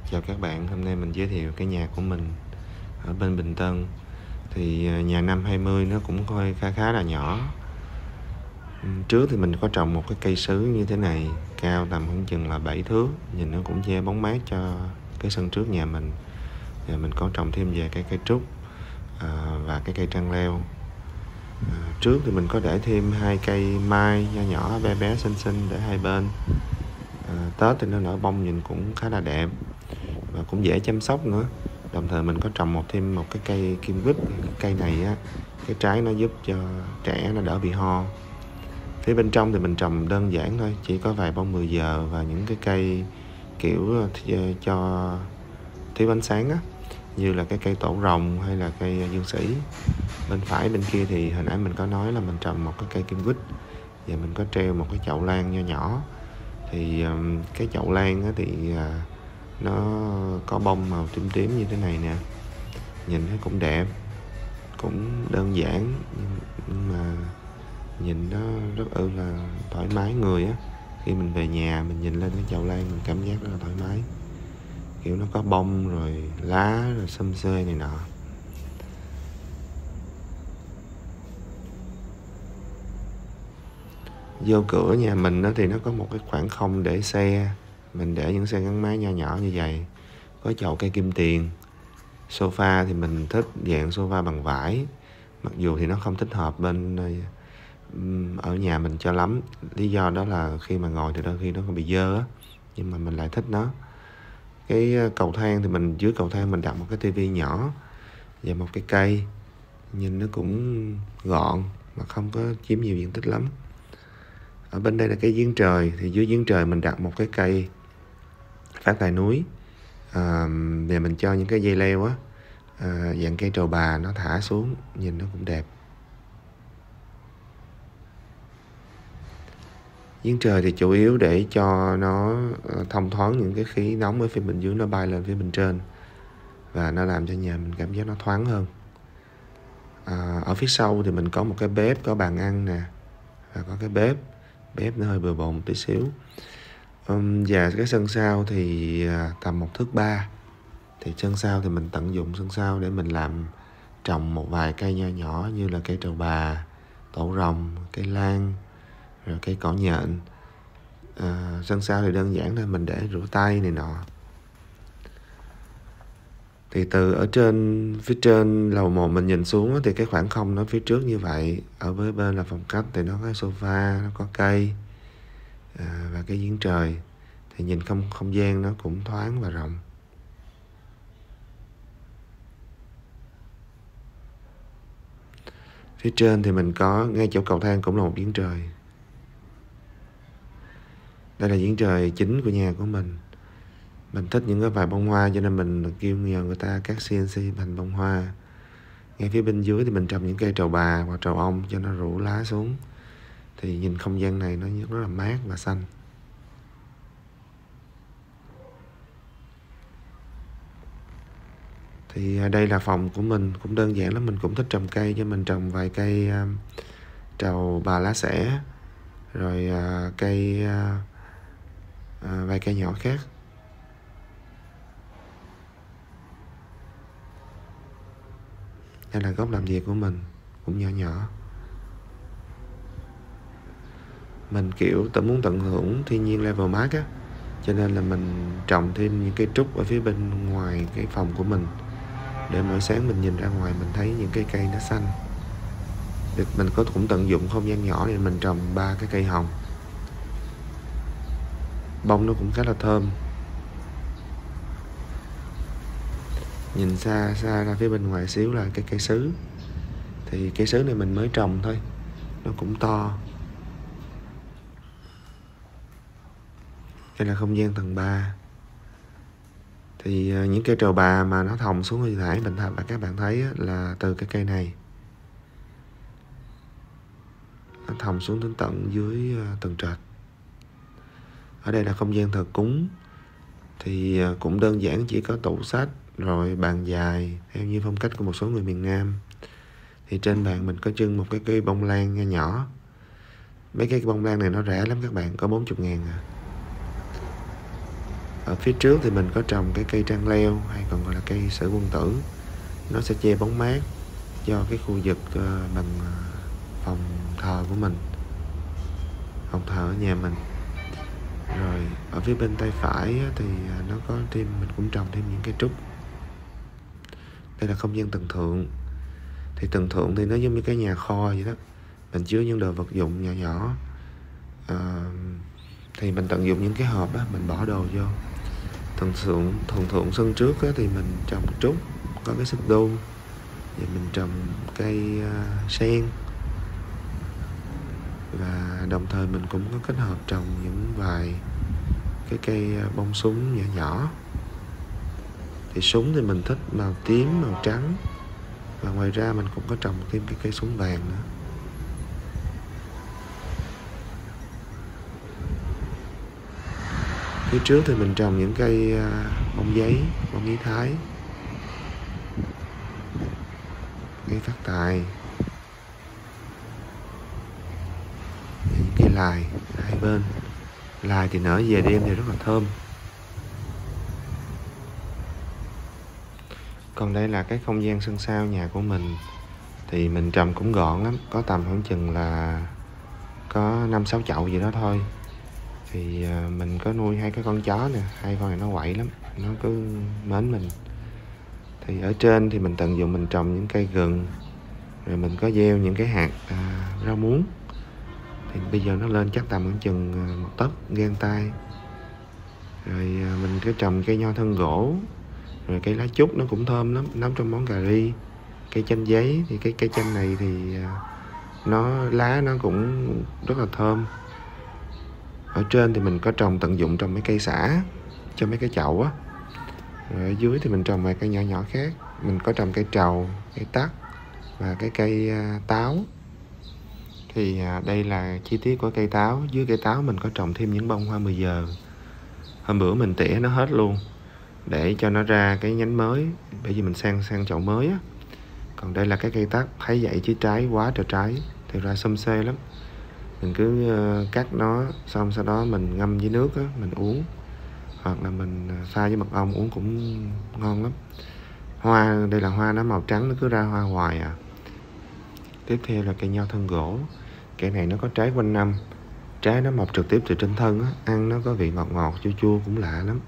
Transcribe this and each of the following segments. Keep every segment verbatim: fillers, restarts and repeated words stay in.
Chào các bạn, hôm nay mình giới thiệu cái nhà của mình ở bên Bình Tân. Thì nhà năm hai mươi nó cũng coi khá khá là nhỏ. Trước thì mình có trồng một cái cây sứ như thế này, cao tầm khoảng chừng là bảy thước, nhìn nó cũng che bóng mát cho cái sân trước nhà mình. Và mình có trồng thêm vài cây cây trúc à, và cái cây trăng leo. À, trước thì mình có để thêm hai cây mai nho nhỏ bé bé xinh xinh để hai bên. À, Tết thì nó nở bông nhìn cũng khá là đẹp và cũng dễ chăm sóc nữa. Đồng thời mình có trồng một thêm một cái cây kim quýt. Cái cây này á, cái trái nó giúp cho trẻ nó đỡ bị ho. Phía bên trong thì mình trồng đơn giản thôi, chỉ có vài bông mười giờ và những cái cây kiểu cho thiếu ánh sáng á, như là cái cây tổ rồng hay là cây dương sĩ. Bên phải bên kia thì hồi nãy mình có nói là mình trồng một cái cây kim quýt và mình có treo một cái chậu lan nho nhỏ. Thì cái chậu lan á thì nó có bông màu tím tím như thế này nè, nhìn nó cũng đẹp, cũng đơn giản nhưng mà nhìn nó rất ư là thoải mái người á. Khi mình về nhà mình nhìn lên cái chậu lan mình cảm giác rất là thoải mái, kiểu nó có bông rồi lá rồi xum xuê này nọ. Vô cửa nhà mình thì nó có một cái khoảng không để xe, mình để những xe gắn máy nho nhỏ như vậy. Có chậu cây kim tiền. Sofa thì mình thích dạng sofa bằng vải, mặc dù thì nó không thích hợp bên ở nhà mình cho lắm. Lý do đó là khi mà ngồi thì đôi khi nó còn bị dơ á, nhưng mà mình lại thích nó. Cái cầu thang thì mình dưới cầu thang mình đặt một cái tivi nhỏ và một cái cây, nhìn nó cũng gọn mà không có chiếm nhiều diện tích lắm. Ở bên đây là cái giếng trời, thì dưới giếng trời mình đặt một cái cây phát tài núi à, và mình cho những cái dây leo á, à, dạng cây trầu bà nó thả xuống, nhìn nó cũng đẹp. Giếng trời thì chủ yếu để cho nó thông thoáng những cái khí nóng ở phía bên dưới nó bay lên phía bên trên, và nó làm cho nhà mình cảm giác nó thoáng hơn. À, ở phía sau thì mình có một cái bếp, có bàn ăn nè, và có cái bếp bếp nó hơi bừa bộn một tí xíu. Um, và cái sân sau thì à, tầm một thước ba. Thì sân sau thì mình tận dụng sân sau để mình làm trồng một vài cây nho nhỏ như là cây trầu bà, tổ rồng, cây lan, rồi cây cỏ nhện. À, sân sau thì đơn giản thôi, mình để rửa tay này nọ. Thì từ ở trên phía trên lầu một mình nhìn xuống thì cái khoảng không nó phía trước như vậy. Ở với bên là phòng khách thì nó có sofa, nó có cây à, và cái giếng trời, thì nhìn không không gian nó cũng thoáng và rộng. Phía trên thì mình có ngay chỗ cầu thang cũng là một giếng trời. Đây là giếng trời chính của nhà của mình. Mình thích những cái vài bông hoa cho nên mình kêu nhờ người ta cắt xê en xê thành bông hoa. Ngay phía bên dưới thì mình trồng những cây trầu bà hoặc trầu ong cho nó rủ lá xuống. Thì nhìn không gian này nó rất là mát và xanh. Thì đây là phòng của mình, cũng đơn giản lắm. Mình cũng thích trồng cây, cho mình trồng vài cây uh, trầu bà lá xẻ, rồi uh, cây uh, uh, vài cây nhỏ khác. Đây là góc làm việc của mình, cũng nhỏ nhỏ. Mình kiểu tự muốn tận hưởng thiên nhiên level max á, cho nên là mình trồng thêm những cây trúc ở phía bên ngoài cái phòng của mình, để mỗi sáng mình nhìn ra ngoài mình thấy những cái cây nó xanh. Được, mình có cũng tận dụng không gian nhỏ để mình trồng ba cái cây hồng. Bông nó cũng khá là thơm. Nhìn xa xa ra phía bên ngoài xíu là cái cây sứ. Thì cây sứ này mình mới trồng thôi, nó cũng to. Đây là không gian tầng ba. Thì những cây trầu bà mà nó thòng xuống hồi nãy mình và các bạn thấy là từ cái cây này, nó thòng xuống đến tận dưới tầng trệt. Ở đây là không gian thờ cúng. Thì cũng đơn giản, chỉ có tủ sách rồi bàn dài theo như phong cách của một số người miền Nam. Thì trên bàn mình có trưng một cái cây bông lan nhỏ nhỏ. Mấy cái bông lan này nó rẻ lắm các bạn, có bốn mươi ngàn à. Ở phía trước thì mình có trồng cái cây trang leo hay còn gọi là cây sử quân tử. Nó sẽ che bóng mát cho cái khu vực uh, bằng phòng thờ của mình, phòng thờ ở nhà mình. Rồi ở phía bên tay phải thì nó có thêm, mình cũng trồng thêm những cây trúc. Đây là không gian tầng thượng. Thì tầng thượng thì nó giống như cái nhà kho vậy đó, mình chứa những đồ vật dụng nhỏ nhỏ. à, Thì mình tận dụng những cái hộp đó, mình bỏ đồ vô. Tầng thượng, tầng thượng sân trước đó, thì mình trồng trúc, có cái xích đu. Và mình trồng cây uh, sen. Và đồng thời mình cũng có kết hợp trồng những vài cái cây bông súng nhỏ nhỏ. Thì súng thì mình thích màu tím, màu trắng. Và ngoài ra mình cũng có trồng thêm cái cây súng vàng nữa. Phía trước thì mình trồng những cây bông giấy, bông giấy Thái, cây phát tài, những cây lài hai bên. Lài thì nở về đêm thì rất là thơm. Còn đây là cái không gian sân sau nhà của mình. Thì mình trồng cũng gọn lắm, có tầm khoảng chừng là có năm sáu chậu gì đó thôi. Thì mình có nuôi hai cái con chó nè, hai con này nó quậy lắm, nó cứ mến mình. Thì ở trên thì mình tận dụng mình trồng những cây gừng, rồi mình có gieo những cái hạt à, rau muống. Thì bây giờ nó lên chắc tầm khoảng chừng một tấc gang tay. Rồi mình có trồng cây nho thân gỗ, rồi cây lá trúc nó cũng thơm lắm, nấu trong món cà ri. Cây chanh giấy, thì cái cây chanh này thì nó lá nó cũng rất là thơm. Ở trên thì mình có trồng tận dụng trồng mấy cây sả cho mấy cái chậu á. Rồi ở dưới thì mình trồng vài cây nhỏ nhỏ khác. Mình có trồng cây trầu, cây tắc và cái cây táo. Thì đây là chi tiết của cây táo. Dưới cây táo mình có trồng thêm những bông hoa mười giờ. Hôm bữa mình tỉa nó hết luôn để cho nó ra cái nhánh mới, bởi vì mình sang sang chậu mới á. Còn đây là cái cây tắc, thấy vậy chứ trái quá trời trái, thì ra xum xê lắm. Mình cứ cắt nó xong sau đó mình ngâm với nước á, mình uống, hoặc là mình pha với mật ong uống cũng ngon lắm. Hoa, đây là hoa nó màu trắng, nó cứ ra hoa hoài à. Tiếp theo là cây nho thân gỗ. Cây này nó có trái quanh năm, trái nó mọc trực tiếp từ trên thân á, ăn nó có vị ngọt ngọt chua chua cũng lạ lắm.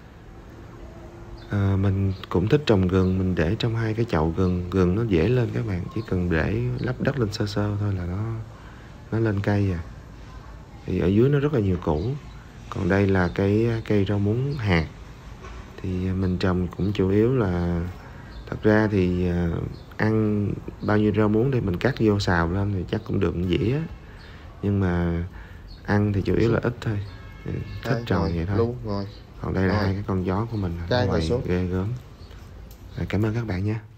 À, mình cũng thích trồng gừng, mình để trong hai cái chậu gừng. Gừng nó dễ lên các bạn, chỉ cần để lắp đất lên sơ sơ thôi là nó nó lên cây à. Thì ở dưới nó rất là nhiều củ. Còn đây là cái cây rau muống hạt. Thì mình trồng cũng chủ yếu là, thật ra thì ăn bao nhiêu rau muống thì mình cắt vô xào lên thì chắc cũng được một dĩa. Nhưng mà ăn thì chủ yếu là ít thôi, thích trồng vậy thôi. Luôn rồi. Còn đây là rồi. hai cái con gió của mình, ghê gớm. Cảm ơn các bạn nha.